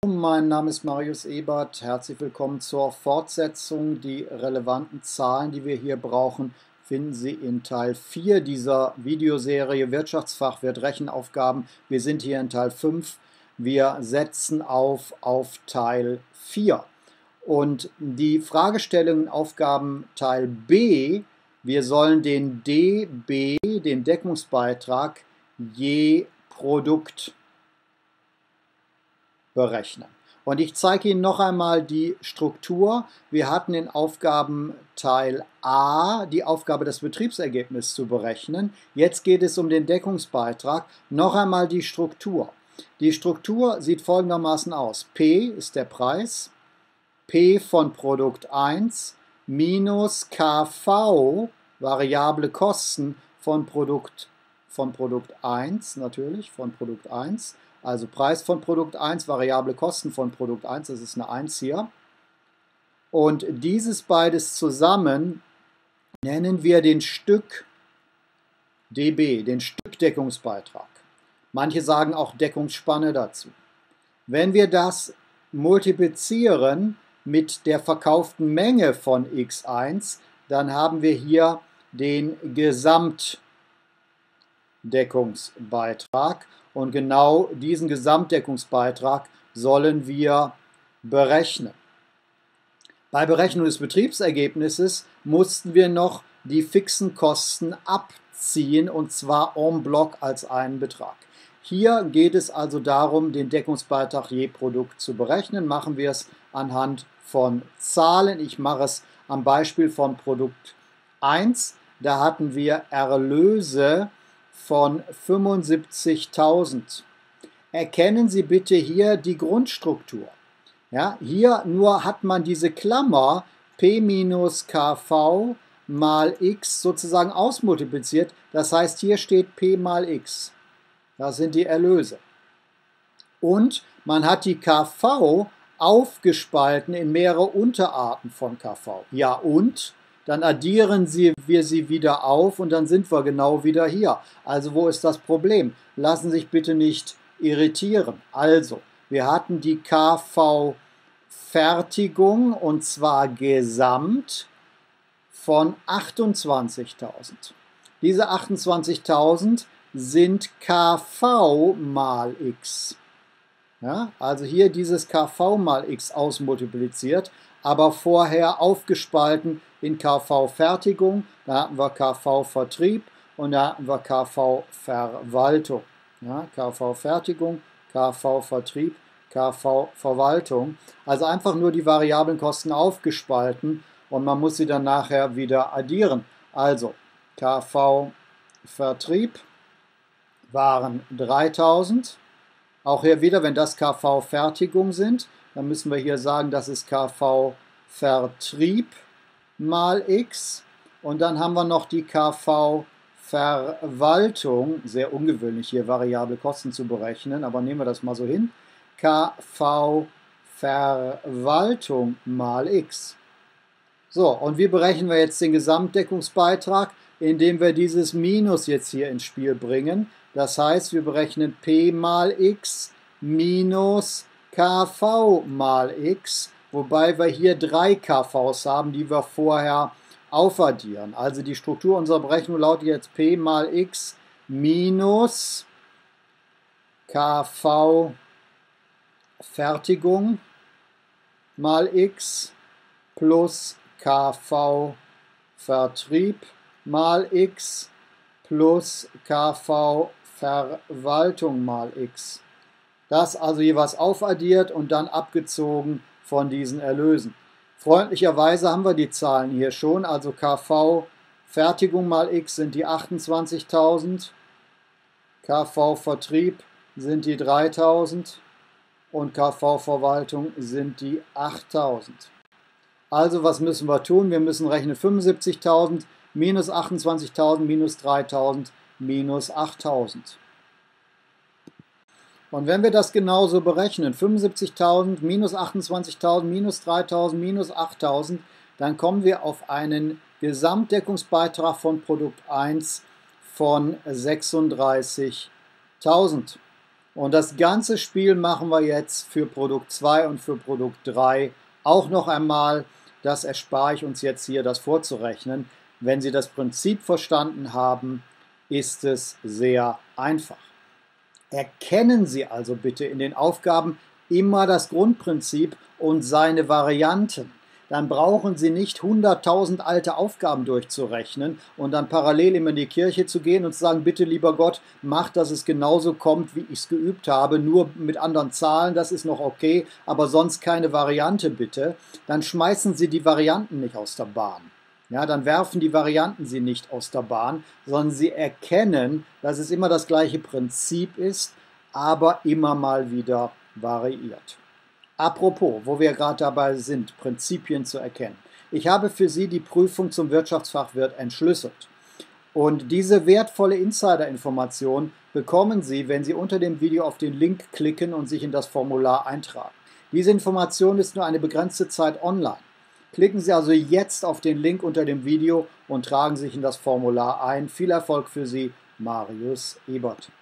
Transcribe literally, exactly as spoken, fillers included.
Mein Name ist Marius Ebert. Herzlich willkommen zur Fortsetzung. Die relevanten Zahlen, die wir hier brauchen, finden Sie in Teil vier dieser Videoserie Wirtschaftsfachwirt Rechenaufgaben. Wir sind hier in Teil fünf. Wir setzen auf auf Teil vier. Und die Fragestellung in Aufgabenteil B, wir sollen den D B, den Deckungsbeitrag, je Produkt berechnen. Und ich zeige Ihnen noch einmal die Struktur. Wir hatten in Aufgabenteil A die Aufgabe, das Betriebsergebnis zu berechnen. Jetzt geht es um den Deckungsbeitrag. Noch einmal die Struktur. Die Struktur sieht folgendermaßen aus. P ist der Preis, P von Produkt eins minus K V, variable Kosten von Produkt, von Produkt eins, natürlich, von Produkt eins. Also Preis von Produkt eins, variable Kosten von Produkt eins, das ist eine eins hier. Und dieses beides zusammen nennen wir den Stück D B, den Stückdeckungsbeitrag. Manche sagen auch Deckungsspanne dazu. Wenn wir das multiplizieren mit der verkauften Menge von X eins, dann haben wir hier den Gesamtdeckungsbeitrag. Und genau diesen Gesamtdeckungsbeitrag sollen wir berechnen. Bei Berechnung des Betriebsergebnisses mussten wir noch die fixen Kosten abziehen, und zwar en bloc als einen Betrag. Hier geht es also darum, den Deckungsbeitrag je Produkt zu berechnen. Machen wir es anhand von Zahlen. Ich mache es am Beispiel von Produkt eins. Da hatten wir Erlöse von fünfundsiebzigtausend. Erkennen Sie bitte hier die Grundstruktur. Ja, hier nur hat man diese Klammer P minus K V mal X sozusagen ausmultipliziert. Das heißt, hier steht P mal X. Das sind die Erlöse. Und man hat die K V aufgespalten in mehrere Unterarten von K V. Ja, und? Dann addieren Sie, wir sie wieder auf und dann sind wir genau wieder hier. Also wo ist das Problem? Lassen Sie sich bitte nicht irritieren. Also, wir hatten die K V-Fertigung und zwar gesamt von achtundzwanzigtausend. Diese achtundzwanzigtausend sind K V mal X. Ja, also hier dieses K V mal X ausmultipliziert, aber vorher aufgespalten in K V-Fertigung, da hatten wir K V-Vertrieb und da hatten wir K V-Verwaltung. Ja, K V-Fertigung, K V-Vertrieb, K V-Verwaltung. Also einfach nur die variablen Kosten aufgespalten und man muss sie dann nachher wieder addieren. Also K V-Vertrieb waren dreitausend. Auch hier wieder, wenn das K V-Fertigung sind, dann müssen wir hier sagen, das ist K V-Vertrieb mal X. Und dann haben wir noch die K V-Verwaltung, sehr ungewöhnlich hier variable Kosten zu berechnen, aber nehmen wir das mal so hin. K V-Verwaltung mal X. So, und wie berechnen wir jetzt den Gesamtdeckungsbeitrag? Indem wir dieses Minus jetzt hier ins Spiel bringen. Das heißt, wir berechnen P mal X minus K V mal X, wobei wir hier drei K Vs haben, die wir vorher aufaddieren. Also die Struktur unserer Berechnung lautet jetzt P mal X minus K V Fertigung mal X plus K V Vertrieb mal X plus K V Verwaltung mal X. Das also jeweils aufaddiert und dann abgezogen von diesen Erlösen. Freundlicherweise haben wir die Zahlen hier schon, also K V Fertigung mal X sind die achtundzwanzigtausend, K V Vertrieb sind die dreitausend und K V Verwaltung sind die achttausend. Also was müssen wir tun? Wir müssen rechnen fünfundsiebzigtausend minus achtundzwanzigtausend minus dreitausend minus achttausend. Und wenn wir das genauso berechnen, fünfundsiebzigtausend minus achtundzwanzigtausend minus dreitausend minus achttausend, dann kommen wir auf einen Gesamtdeckungsbeitrag von Produkt eins von sechsunddreißigtausend. Und das ganze Spiel machen wir jetzt für Produkt zwei und für Produkt drei auch noch einmal. Das erspare ich uns jetzt hier, das vorzurechnen. Wenn Sie das Prinzip verstanden haben, ist es sehr einfach. Erkennen Sie also bitte in den Aufgaben immer das Grundprinzip und seine Varianten. Dann brauchen Sie nicht hunderttausend alte Aufgaben durchzurechnen und dann parallel immer in die Kirche zu gehen und zu sagen, bitte lieber Gott, mach, dass es genauso kommt, wie ich es geübt habe, nur mit anderen Zahlen, das ist noch okay, aber sonst keine Variante bitte. Dann schmeißen Sie die Varianten nicht aus der Bahn. Ja, dann werfen die Varianten Sie nicht aus der Bahn, sondern Sie erkennen, dass es immer das gleiche Prinzip ist, aber immer mal wieder variiert. Apropos, wo wir gerade dabei sind, Prinzipien zu erkennen. Ich habe für Sie die Prüfung zum Wirtschaftsfachwirt entschlüsselt. Und diese wertvolle Insider-Information bekommen Sie, wenn Sie unter dem Video auf den Link klicken und sich in das Formular eintragen. Diese Information ist nur eine begrenzte Zeit online. Klicken Sie also jetzt auf den Link unter dem Video und tragen sich in das Formular ein. Viel Erfolg für Sie, Marius Ebert.